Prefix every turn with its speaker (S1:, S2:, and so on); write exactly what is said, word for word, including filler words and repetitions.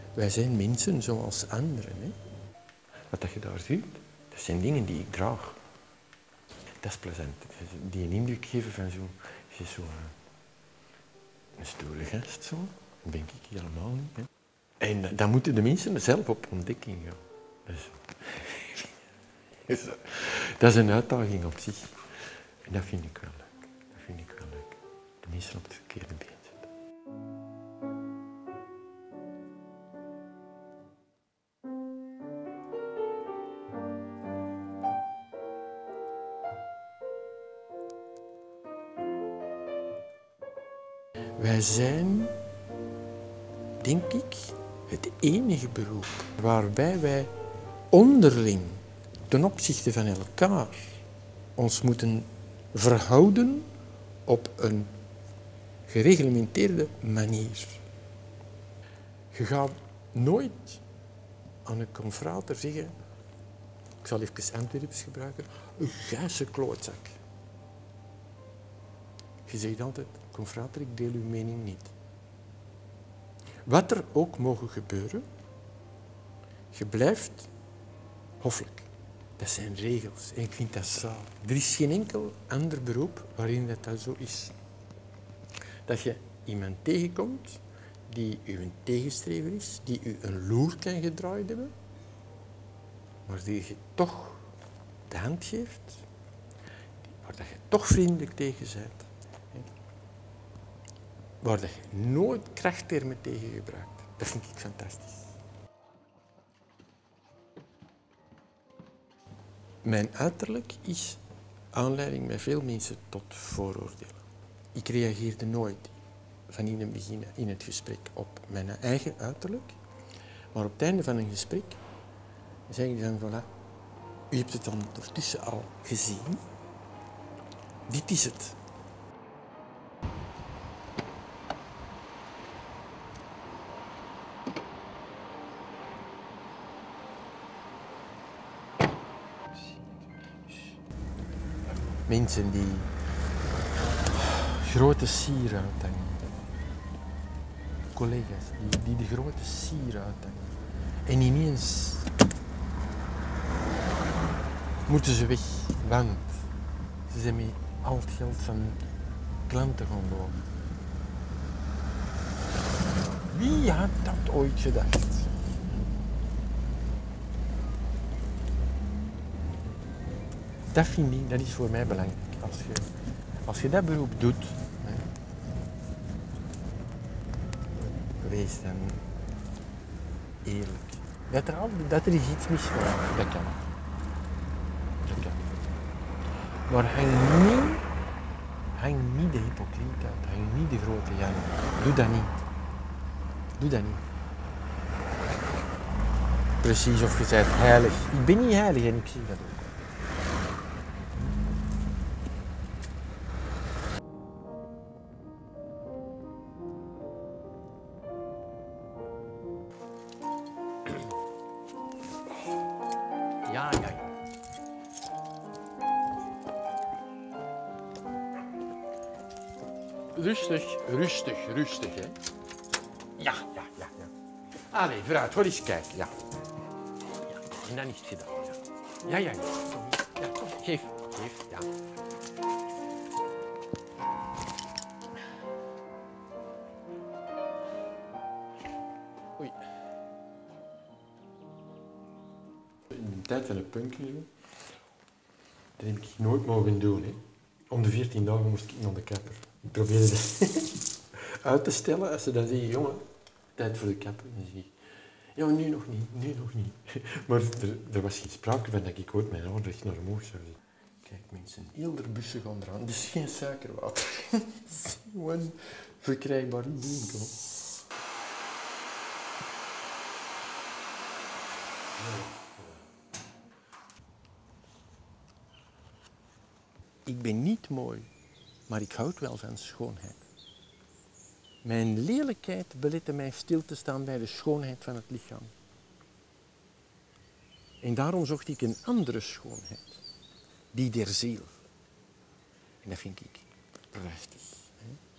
S1: Wij zijn mensen zoals anderen. Hè? Wat dat je daar ziet, dat zijn dingen die ik draag. Dat is plezant. Die een indruk geven van zo, je zo een stoere gast, zo. Dat ben ik helemaal niet. Hè? En dan moeten de mensen zelf op ontdekking gaan. Dus, dat is een uitdaging op zich. En dat vind ik wel leuk. Dat vind ik wel leuk. De mensen op het verkeerde been zetten. Wij zijn, denk ik, het enige beroep waarbij wij onderling ten opzichte van elkaar ons moeten verhouden op een gereglementeerde manier. Je gaat nooit aan een confrater zeggen, ik zal even Antwerps gebruiken, een guise klootzak. Je zegt altijd, confrater, ik deel uw mening niet. Wat er ook mogen gebeuren, je blijft hoffelijk. Dat zijn regels en ik vind dat zaal. Er is geen enkel ander beroep waarin dat, dat zo is. Dat je iemand tegenkomt die u een tegenstrever is, die u een loer kan gedraaid hebben, maar die je toch de hand geeft, waar dat je toch vriendelijk tegen bent, waar dat je nooit krachttermen tegen gebruikt. Dat vind ik fantastisch. Mijn uiterlijk is aanleiding bij veel mensen tot vooroordelen. Ik reageerde nooit van in het begin in het gesprek op mijn eigen uiterlijk, maar op het einde van een gesprek zeg ik dan, voilà, u hebt het dan ondertussen al gezien. Dit is het. Mensen die grote sier uithangen. Collega's die, die de grote sier uithangen. En ineens moeten ze weg, want ze zijn met al het geld van klanten gaan lopen. Wie had dat ooit gedacht? Dat vind ik, dat is voor mij belangrijk. Als je, als je dat beroep doet, hè, wees dan eerlijk. Dat er, al, dat er is iets misgegaan, dat kan. Dat kan. Maar hang niet, hang niet de hypocriet uit, hang niet de grote Jan. Doe dat niet. Doe dat niet. Precies, of je bent heilig. Ik ben niet heilig en ik zie dat ook. Ja, ja, ja. Rustig, rustig, rustig, hè. Ja, ja, ja, ja. Allee, vooruit, ga eens kijken, ja. Ja, en dan is het gedaan, ja. Ja, ja, ja. Ja, kom, geef, geef, ja. Oei. In de tijd van de punk, dat heb ik nooit mogen doen. Hè. Om de veertien dagen moest ik naar de kapper. Ik probeerde dat uit te stellen. Als ze dan zeggen, jongen, tijd voor de kapper. Dan zeg ik, ja, nu nog niet, nu nog niet. Maar er, er was geen sprake van dat ik ooit mijn haar recht naar omhoog zou zetten. Kijk mensen, heel de bussen gaan eraan. Dus geen suikerwater. Gewoon verkrijgbaar in de winkel. Ik ben niet mooi, maar ik houd wel van schoonheid. Mijn lelijkheid belette mij stil te staan bij de schoonheid van het lichaam. En daarom zocht ik een andere schoonheid, die der ziel. En dat vind ik prachtig. Hè?